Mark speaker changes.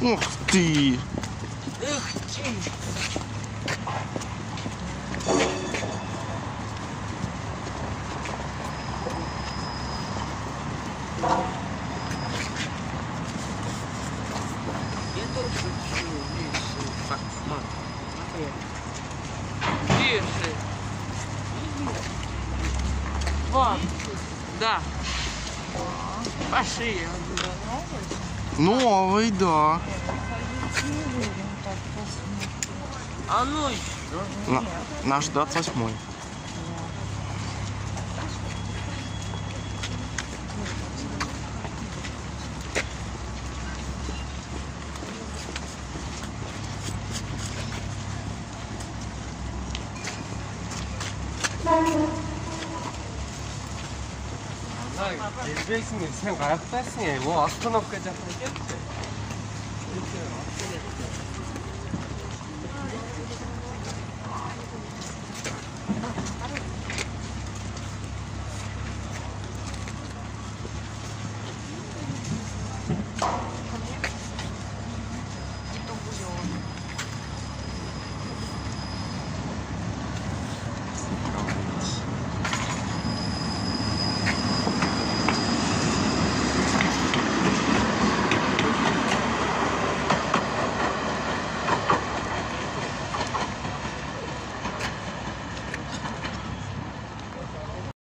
Speaker 1: Ух ты!
Speaker 2: Эх ты! Я тоже хочу, видишь, как смотри. Видишь? Вон. Да. Пошли.
Speaker 1: Новый, да.
Speaker 2: А ну еще.
Speaker 1: Наш 28-й.
Speaker 3: Geleceksin sen ayaktasın ya. O aslan okuyacak mı?